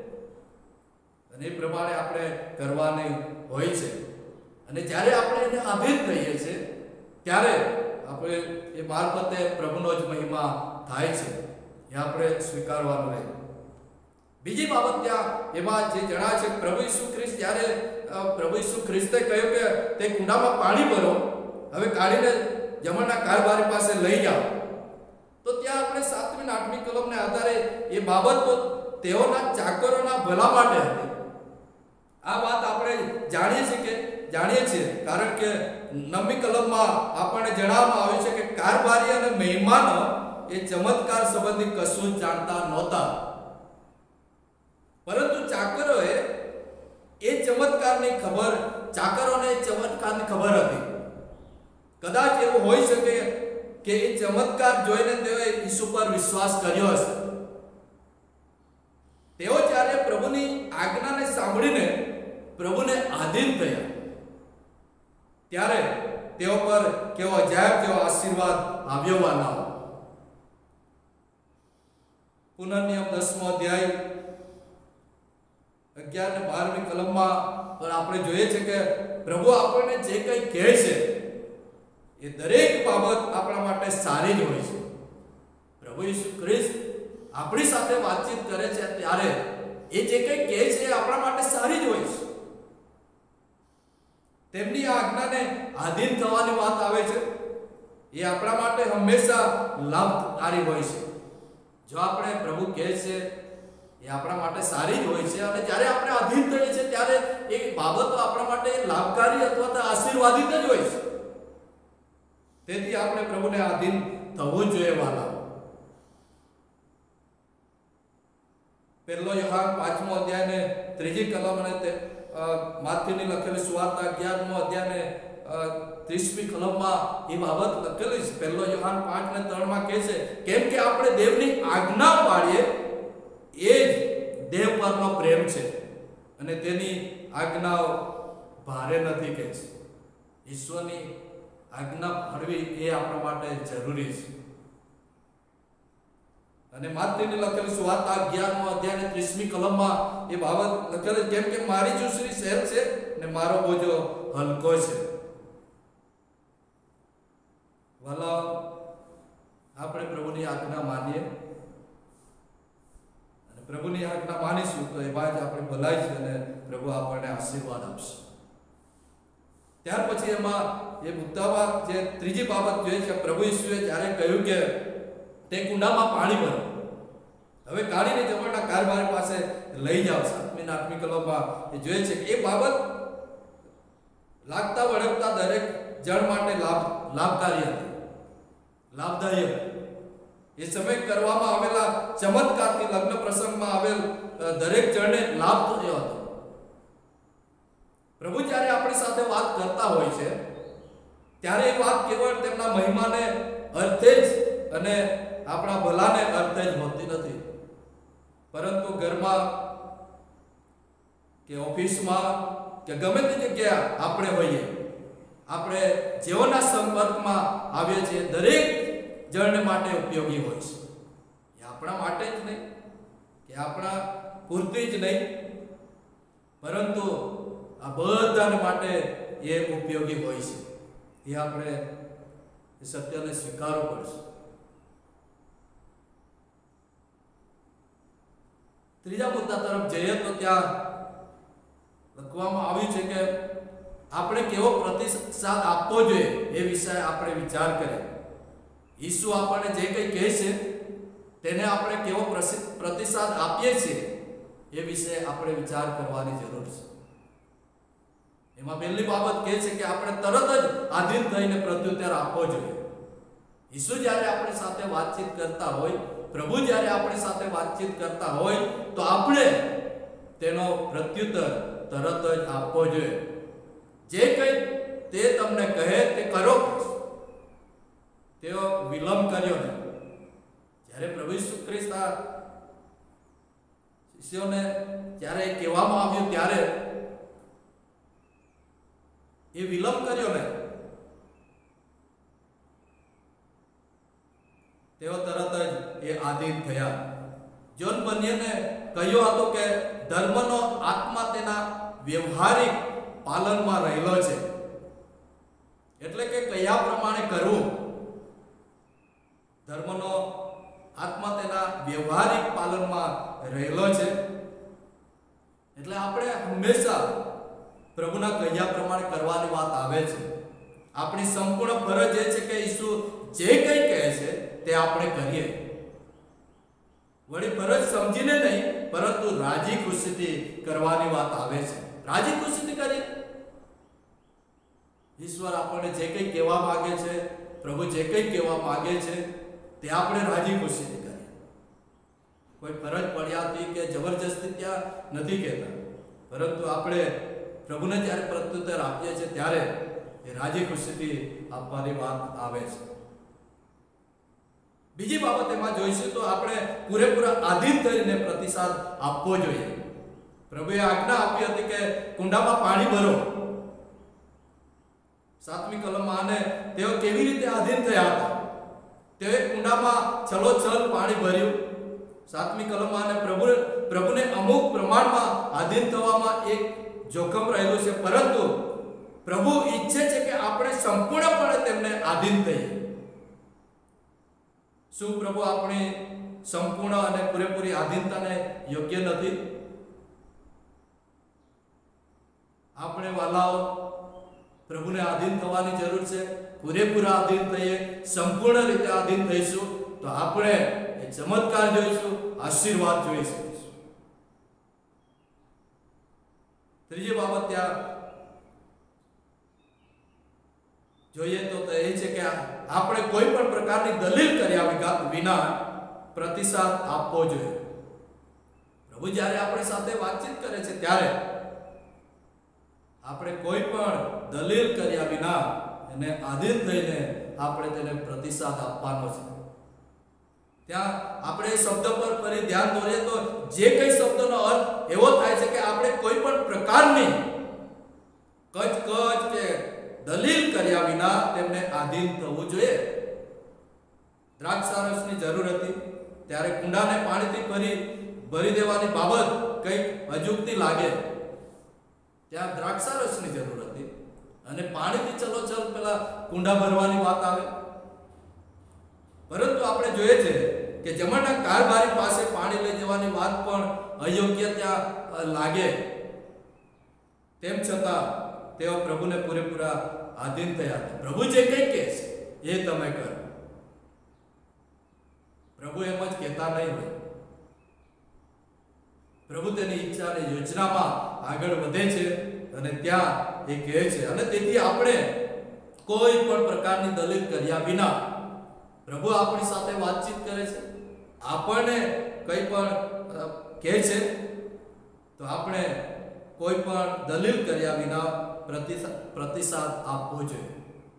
અને એ પ્રમાણે આપણે કરવાની હોય છે. અને જ્યારે આપણે એને આધીન થઈએ છીએ ત્યારે આપણે એ મારફતે પ્રભુનો જ મહિમા થાય છે. એ આપણે સ્વીકારવાનું રહે. બીજી બાબત ત્યાં એમાં જે જણાવે છે પ્રભુ ઈસુ ખ્રિસ્ત જ્યારે પ્રભુ ઈસુ ખ્રિસ્તે કહ્યું કે તે કુંડામાં પાણી ભરો, હવે કાઢીને જમણના કારભારી પાસે લઈ જાઓ, તો ત્યાં આપણે સાતમી અને આઠમી કલમને આધારે એ બાબત તો તેઓના ચાકરોના ભલા માટે હતી. આ વાત આપણે જાણીએ છીએ કે જાણીએ છીએ કારણ કે નવમી કલમમાં આપણને જણાવવામાં આવ્યું છે કે કારભારી અને મહેમાનો એ ચમત્કાર સંબંધી કશું જ જાણતા નહોતા, પરંતુ ચાકરોએ એ ચમત્કારની ખબર ચાકરોને એ ચમત્કારની ખબર હતી. કદાચ એવું હોઈ શકે કે એ ચમત્કાર જોઈને તેઓએ ઈસુ પર વિશ્વાસ કર્યો હશે. તેઓ જ્યારે પ્રભુની આજ્ઞાને સાંભળીને પ્રભુને આધીન થયા ત્યારે તેઓ પર કેવો અજાયબ જેવો આશીર્વાદ આવ્યો વાલાઓ. પુનર્નિયમ દસમો અધ્યાય અગિયાર ને બારમી કલમમાં પણ આપણે જોઈએ છે કે પ્રભુ આપણને જે કંઈ કહે છે એ દરેક બાબત આપણા માટે સારી જ હોય છે. પ્રભુ ઈસુ ખ્રિસ્ત આપણી સાથે વાતચીત કરે છે ત્યારે એ જે કંઈ કહે છે એ આપણા માટે સારી જ હોય છે. તેમની આ આજ્ઞાને આધીન થવાની વાત આવે છે એ આપણા માટે હંમેશા લાભકારી હોય છે. જો આપણે પ્રભુ કહે છે એ આપણા માટે સારી જ હોય છે અને જ્યારે આપણે આધીન થઈએ છીએ ત્યારે એ બાબતો આપણા માટે લાભકારી અથવા તો આશીર્વાદિત જ હોય છે. તેથી આપણે પ્રભુને આધીન થવું જોઈએ વાલા. પહેલો યોહાન પાંચમો અધ્યાય ને ત્રીજી કલમ અને તે માથેની લખેલી સુવાર્તા અગિયારમો અધ્યાય ને ત્રીસમી કલમમાં એ બાબત લખેલી છે. પહેલો યોહાન પાંચ ને ત્રણ માં કહે છે કેમ કે આપણે દેવની આજ્ઞા પાળીએ એ જ દેવ પરનો પ્રેમ છે અને તેની આજ્ઞાઓ ભારે નથી કહે છે. ઈશ્વરની આજ્ઞા પાળવી એ આપણા માટે જરૂરી છે. અને માથેની લખેલી સુવાર્તા અગિયારમો અધ્યાય ને ત્રીસમી કલમમાં એ બાબત લખેલી કેમ કે મારી જુસરી સહેલ છે ને મારો બોજો હલકો છે. વાલા આપણે પ્રભુની આજ્ઞા માનીએ અને પ્રભુની આજ્ઞા માનીશું તો એ બાદ આપણે ભલાઈ છે અને પ્રભુ આપણને આશીર્વાદ આપશે. ત્યાર પછી એમાં એ મુદ્દામાં જે ત્રીજી બાબત જોઈએ છે પ્રભુ ઈસુએ જ્યારે કહ્યું કે તે કુંડામાં પાણી ભરો, હવે કાઢીને જમણના કારભારી પાસે લઈ જાઓ. સાતમી ને આઠમી કલમમાં એ જોઈએ છે કે એ બાબત લાગતા વળગતા દરેક જણ માટે લાભ લાભકારી હતી, લાભદાયક. એ સમય કરવામાં આવેલા ચમત્કારથી લગ્ન પ્રસંગમાં આવેલ દરેક જણને લાભ થયો હતો. પ્રભુ જ્યારે આપણી સાથે વાત કરતા હોય છે ત્યારે એ વાત કેવળ તેમના મહિમાને અર્થે જ અને આપણા ભલાને અર્થે જ હોતી નથી, પરંતુ ઘરમાં કે ઓફિસમાં કે ગમે તે જગ્યાએ આપણે હોઈએ આપણે જેઓના સંપર્કમાં આવીએ છીએ દરેક જણ માટે ઉપયોગી હોય છે. એ આપણા માટે જ નહીં કે આપણા પૂરતી જ નહીં, પરંતુ આ બધાને માટે એ ઉપયોગી હોય છે. એ આપણે એ સત્યને સ્વીકારવું પડશે. ત્રીજા મુદ્દા તરફ જઈએ તો ત્યાં લખવામાં આવ્યું છે કે આપણે કેવો પ્રતિસાદ આપવો જોઈએ એ વિશે આપણે વિચાર કરીએ. ઈસુ આપણને જે કંઈ કહે છે તેને આપણે કેવો પ્રતિસાદ આપીએ છીએ એ વિશે આપણે વિચાર કરવાની જરૂર છે. એમાં પહેલી બાબત કહે છે કે આપણે તરત જ આધીન થઈને પ્રત્યુત્તર આપવો જોઈએ. ઈસુ જ્યારે આપણી સાથે વાતચીત કરતા હોય, પ્રભુ જ્યારે આપણી સાથે વાતચીત કરતા હોય, તો આપણે તેનો પ્રત્યુત્તર તરત જ આપવો જોઈએ. જે કંઈ તે તમને કહે તે કરો. તેઓ વિલંબ કર્યો નહીં. જ્યારે પ્રભુ ઈસુ ખ્રિસ્ત આ શિષ્યોને જ્યારે કહેવામાં આવ્યું ત્યારે એ વિલંબ કર્યો નહીં. તેઓ તરત જ એ આધીન થયા. જોન બન્યને કહ્યું હતું કે ધર્મનો આત્મા તેના વ્યવહારિક પાલનમાં રહેલો છે, એટલે કે કયા પ્રમાણે કરવું. ધર્મનો આત્મા તેના વ્યવહારિક પાલનમાં રહેલો છે, એટલે આપણે હંમેશા પ્રભુના કહ્યા પ્રમાણે કરવાની વાત આવે છે. આપણી સંપૂર્ણ ફરજ એ છે કે ઈસુ જે કંઈ કહે છે તે આપણે કરીએ. વળી ફરજ સમજીને નહીં, પરંતુ રાજી ખુશીથી કરવાની વાત આવે છે. રાજી ખુશીથી કરીએ. ઈશ્વર આપણને જે કંઈ કહેવા માંગે છે, પ્રભુ જે કંઈ કહેવા માંગે છે તે આપણે રાજી ખુશીથી કરીએ. કોઈ ફરજ પડ્યાથી કે જબરજસ્તી ત્યાં નથી કહેતા, પરંતુ આપણે પ્રભુને જ્યારે પ્રત્યુત્તર આપીએ છીએ ત્યારે એ રાજી ખુશીથી આપવાની વાત આવે છે. બીજી બાબત એમાં જોઈશું તો આપણે પૂરેપૂરા આધીન થઈને પ્રતિસાદ આપવો જોઈએ. પ્રભુએ આજ્ઞા આપી હતી કે કુંડામાં પાણી ભરો. સાતમી કલમમાં અને તેઓ કેવી રીતે આધીન થયા હતા. તેઓએ કુંડામાં છલોછલ પાણી ભર્યું. સાતમી કલમમાં અને પ્રભુ પ્રભુને અમુક પ્રમાણમાં આધીન થવામાં એક જોખમ રહેલું છે, પરંતુ પ્રભુ ઈચ્છે છે કે આપણે સંપૂર્ણપણે તેમને આધીન થઈએ. શું પ્રભુ આપણી સંપૂર્ણ અને પૂરેપૂરી આધીનતાને યોગ્ય નથી? આપણે વાલાઓ પ્રભુને આધીન થવાની જરૂર છે. પૂરેપૂરા આધીન થઈએ, સંપૂર્ણ રીતે આધીન થઈશું તો આપણે એ ચમત્કાર જોઈશું, આશીર્વાદ જોઈ શકીશું. ત્રીજી બાબત ત્યાં જોઈએ તો એ છે કે આપણે કોઈ પણ પ્રકારની દલીલ કર્યા વિના પ્રતિસાદ આપવો જોઈએ. પ્રભુ જ્યારે આપણી સાથે વાતચીત કરે છે ત્યારે આપણે કોઈ પણ દલીલ કર્યા વિના એને આધીન થઈને આપણે તેને પ્રતિસાદ આપવાનો છે. ત્યાં આપણે એ શબ્દ પર ફરી ધ્યાન દોરીએ તો જે કઈ શબ્દનો અર્થ એવો થાય છે કે આપણે કોઈ પણ પ્રકારની કચકચ કે દલીલ કર્યા વિના તેમને આધીન થવું જોઈએ. દ્રાક્ષારસની જરૂર હતી ત્યારે કુંડાને પાણીથી ભરી ભરી દેવાની બાબત કંઈક અજુગતી લાગે. ત્યાં દ્રાક્ષારસની જરૂર હતી અને પાણીથી ચલો ચલ પેલા કુંડા ભરવાની વાત આવે. પરંતુ આપણે જોઈએ છે કે જમણના કારભારી પાસે પાણી લઈ જવાની વાત પણ અયોગ્ય ત્યાં લાગે. તેમ છતાં તેઓ પ્રભુને પૂરેપૂરા આધીન થયા. પ્રભુ જે કંઈ કહે છે એ તમે કરો. પ્રભુ એમ જ કહેતા નહીં હોય. પ્રભુ તેની ઈચ્છા અને યોજનામાં આગળ વધે છે અને ત્યાં એ કહે છે. અને તેથી આપણે કોઈ પણ પ્રકારની દલીલ કર્યા વિના પ્રભુ આપણી સાથે વાતચીત કરે છે, આપણને કંઈ પણ કહે છે તો આપણે કોઈ પણ દલીલ કર્યા વિના પ્રતિસાદ આપવો જોઈએ.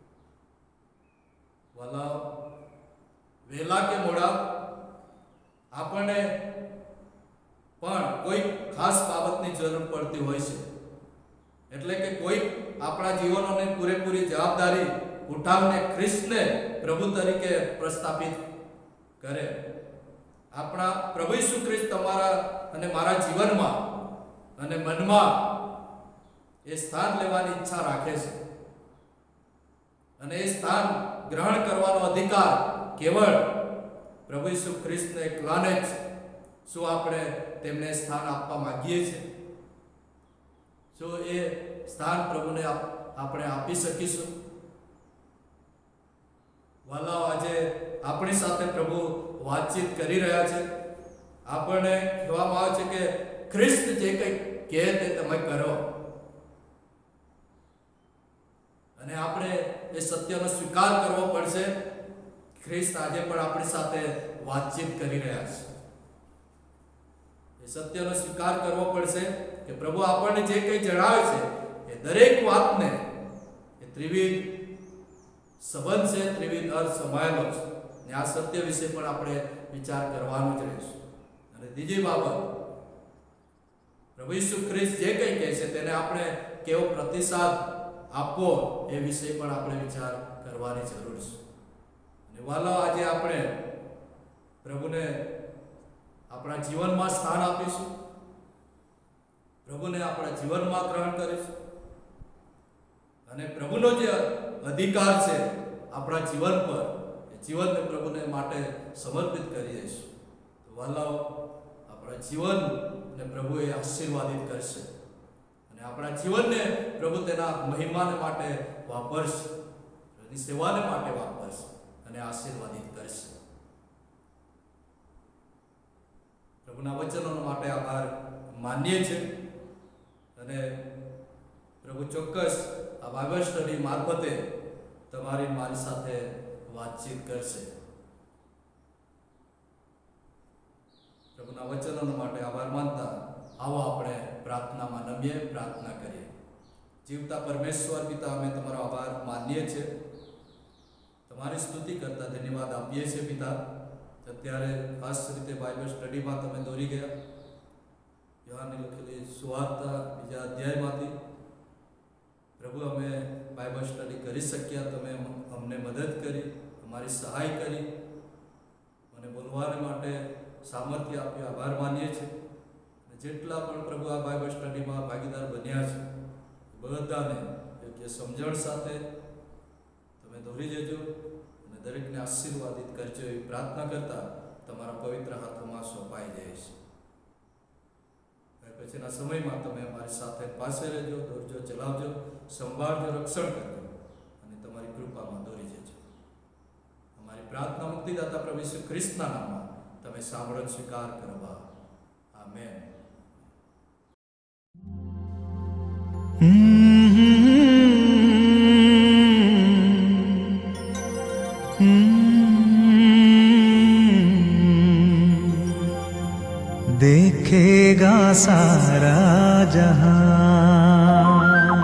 વાલા, વહેલા કે મોડા આપણને પણ કોઈ ખાસ બાબતની જરૂર પડતી હોય છે. એટલે કે કોઈ આપણા જીવનોની પૂરેપૂરી જવાબદારી ઉઠાવીને ખ્રિસ્તને પ્રભુ તરીકે પ્રસ્થાપિત કરે. આપણા પ્રભુ ઈસુ ખ્રિસ્ત તમારા અને મારા જીવનમાં અને મનમાં એ સ્થાન લેવાની ઈચ્છા રાખે છે, અને એ સ્થાન ગ્રહણ કરવાનો અધિકાર કેવળ પ્રભુ ઈસુ ખ્રિસ્તને એકલાને જ. શું આપણે તેમને સ્થાન આપવા માંગીએ છીએ? શું એ સ્થાન પ્રભુને આપણે આપી શકીશું? વાલાઓ, આજે આપણી સાથે પ્રભુ વાતચીત કરી રહ્યા છે. આપણને કહેવામાં આવે છે કે ખ્રિસ્ત જે કંઈ કહે તે તમે કરો, અને આપણે એ સત્યનો સ્વીકાર કરવો પડશે. ખ્રિસ્ત આજે પણ આપણી સાથે વાતચીત કરી રહ્યા છે. એ સત્યનો સ્વીકાર કરવો પડશે કે પ્રભુ આપણને જે કંઈ જણાવે છે એ દરેક વાતને એ ત્રિવિધ સંબંધ છે, ત્રિવિધ અર્થ સમાયેલો છે, અને આ સત્ય વિશે પણ આપણે વિચાર કરવાનો જ રહેશે. અને બીજી બાબત, પ્રભુ ઈસુ ખ્રિસ્ત જે કંઈ કહે છે તેને આપણે કેવો પ્રતિસાદ આપવો એ વિશે પણ આપણે વિચાર કરવાની જરૂર છે. અને વાલાઓ, આજે આપણે પ્રભુને આપણા જીવનમાં સ્થાન આપીશું, પ્રભુને આપણા જીવનમાં ગ્રહણ કરીશું, અને પ્રભુનો જે અધિકાર છે આપણા જીવન પર, એ જીવનને પ્રભુને માટે સમર્પિત કરી દઈશું. તો વાલાઓ, આપણા જીવનને પ્રભુ એ આશીર્વાદિત કરશે, અને આપણા જીવનને પ્રભુ તેના મહિમાને માટે વાપરશે, એની સેવાને માટે વાપરશે અને આશીર્વાદિત કરશે. પ્રભુના વચનો માટે આભાર માનીએ છીએ, અને પ્રભુ ચોક્કસ આ બાઇબલ સ્ટડી મારફતે તમારી મારી સાથે વાતચીત કરશે. પ્રભુના વચનો માટે આભાર માનતા આવો આપણે પ્રાર્થનામાં નમીએ, પ્રાર્થના કરીએ. જીવતા પરમેશ્વર પિતા, અમે તમારો આભાર માનીએ છીએ, તમારી સ્તુતિ કરતા ધન્યવાદ આપીએ છીએ પિતા. અત્યારે ખાસ રીતે બાઇબલ સ્ટડીમાં તમે દોરી ગયા યોહાનની લખેલી સુવાર્તા બીજા અધ્યાયમાંથી. પ્રભુ, અમે બાઇબલ સ્ટડી કરી શક્યા, તમે અમને મદદ કરી, અમારી સહાય કરી, મને બોલવાને માટે સામર્થ્ય આપ્યું. આભાર માનીએ છીએ. જેટલા પણ પ્રભુ આ બાઇબલ સ્ટડીમાં ભાગીદાર બન્યા છે બધાને યોગ્ય સમજણ સાથે તમે દોરી જજો અને દરેકને આશીર્વાદિત કરજો એવી પ્રાર્થના કરતા તમારા પવિત્ર હાથોમાં સોંપાઈ જાય છે. પછીના સમયમાં તમે અમારી સાથે પાસે રહેજો, દોરજો, ચલાવજો, સંભાળજો, રક્ષણ કરજો, અને તમારી કૃપામાં દોરી જજો. અમારી પ્રાર્થના મુક્તિદાતા પ્રભુ ઈસુ ખ્રિસ્તના નામમાં તમે સાંભળો, સ્વીકાર કરવા. આમેન. देखेगा सारा जहां,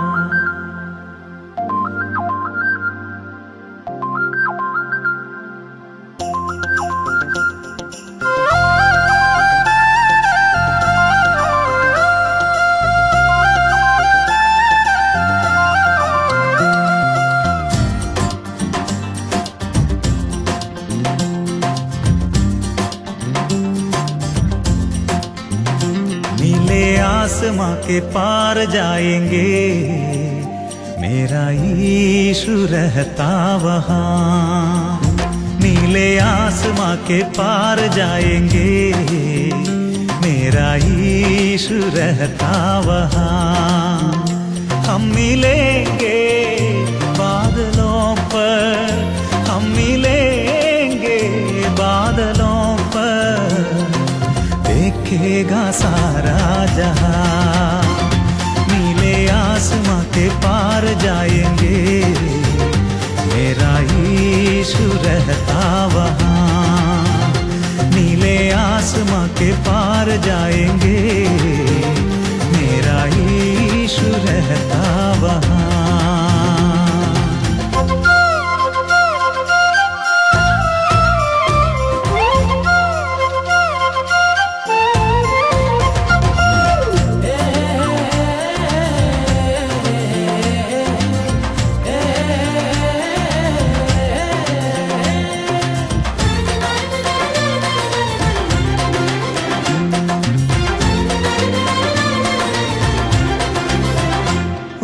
आसमां के पार जाएंगे, मेरा यीशु रहता वहाँ। नीले आसमां के पार जाएंगे, मेरा यीशु रहता वहाँ। हम मिलेंगे बादलों पर, हम मिलेंगे बादलों पर, देखेगा सारा जहां। नीले आसमां के पार जाएंगे, मेरा यीशु रहता वहाँ। नीले आसमां के पार जाएंगे, मेरा यीशु रहता वहाँ।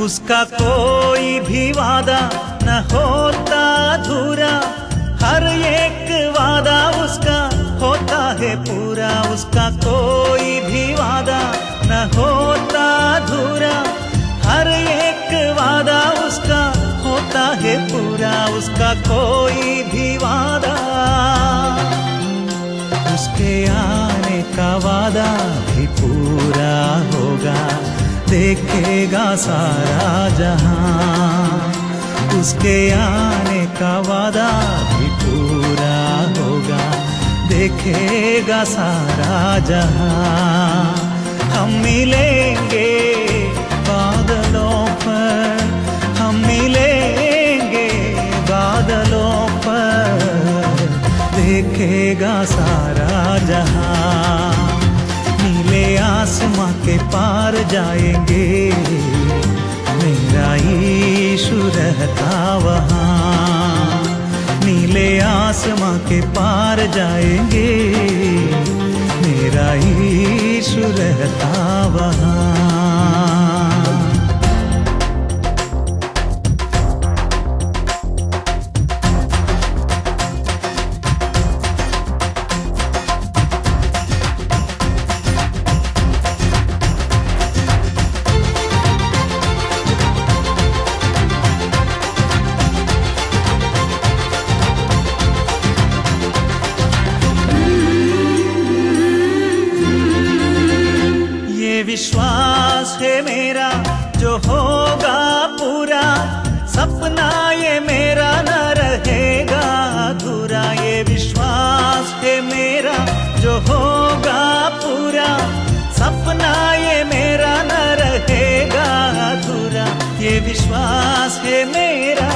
उसका कोई भी वादा न होता अधूरा, हर एक वादा उसका होता है पूरा। उसका कोई भी वादा न होता अधूरा, हर एक वादा उसका होता है पूरा। उसका कोई भी वादा, उसके आने का वादा भी पूरा होगा, देखेगा सारा जहां। उसके आने का वादा भी पूरा होगा, देखेगा सारा जहां। हम मिलेंगे बादलों पर, हम मिलेंगे बादलों पर, देखेगा सारा जहां। नीले आसमां के पार जाएंगे, मेरा यीशु रहता वहाँ। नीले आसमां के पार जाएंगे, मेरा यीशु रहता वहाँ। विश्वास है मेरा जो होगा पूरा, सपना ये मेरा न रहेगा अधूरा। ये विश्वास है मेरा जो होगा पूरा, सपना ये मेरा न रहेगा अधूरा। ये विश्वास है मेरा,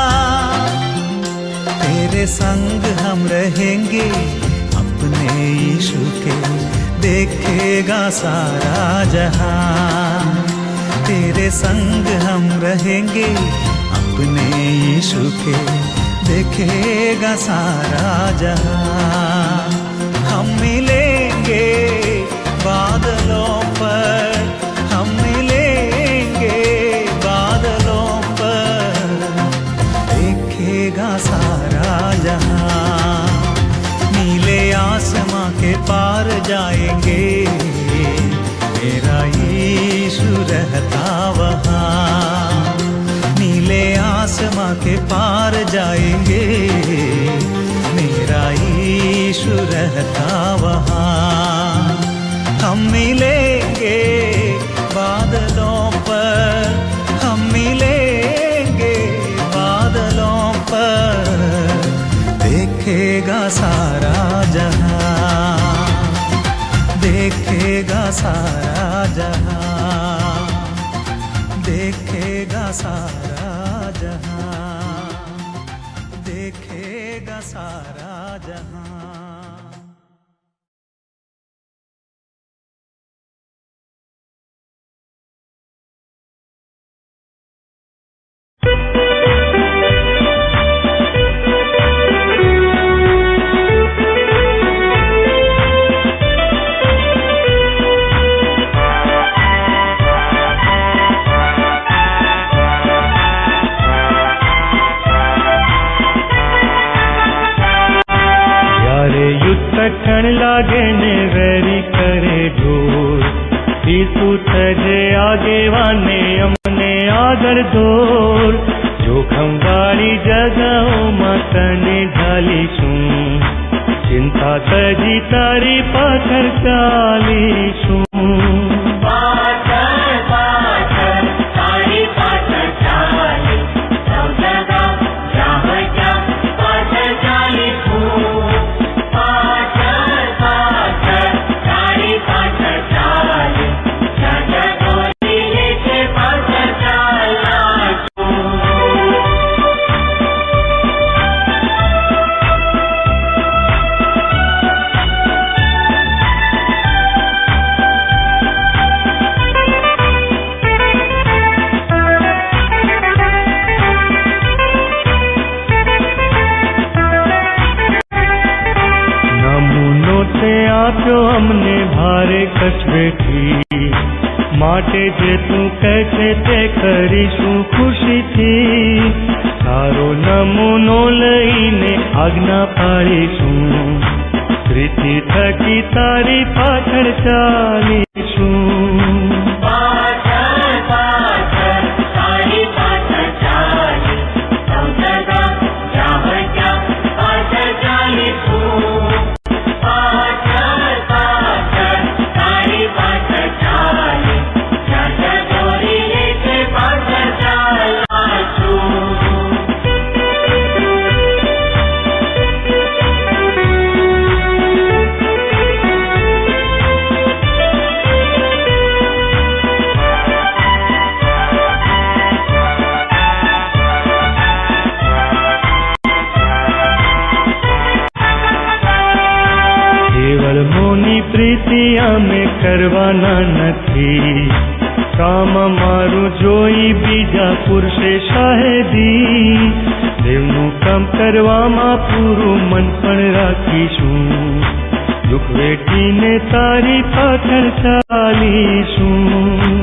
तेरे संग हम रहेंगे अपने यीशु के, देखेगा सारा जहां। तेरे संग हम रहेंगे अपने यीशु के, देखेगा सारा जहां। हम मिलेंगे बादलों पर, हम मिलेंगे बादलों पर, देखेगा सारा जहां। नीले आसमां के पार जाएंगे, मेरा यीशु रहता वहाँ। नीले आसमां के पार जाएंगे, मेरा यीशु रहता वहाँ। हम मिलेंगे बादलों पर, हम मिलेंगे बादलों पर, देखेगा सारा जहां, देखेगा सारा जहां, देखेगा सारा जहां, देखेगा सारा जहां। कठण लागे ने वेरी करे ढोर, यीशु तजे आगे वाने अमने आदर दूर। जोखम वाली जगहों मां तने ढालीशूं, चिंता तजी तारी पाछळ चालीशूं। हमने भारे कछ बैठी, માટે જે તું કહે છે તે કરીશું ખુશીથી. તારો નમૂનો લઈને આજ્ઞા પાડીશું. પ્રીતિ થકી તારી પાછળ ચાલીશું. પ્રીતિ અમે કરવાના નથી. કામ મારું જોઈ બીજા પુરુષે શાહેદી. દેવનું કામ કરવામાં પૂરું મન પણ રાખીશું. દુઃખ વેઠીને તારી પાછળ ચાલીશું.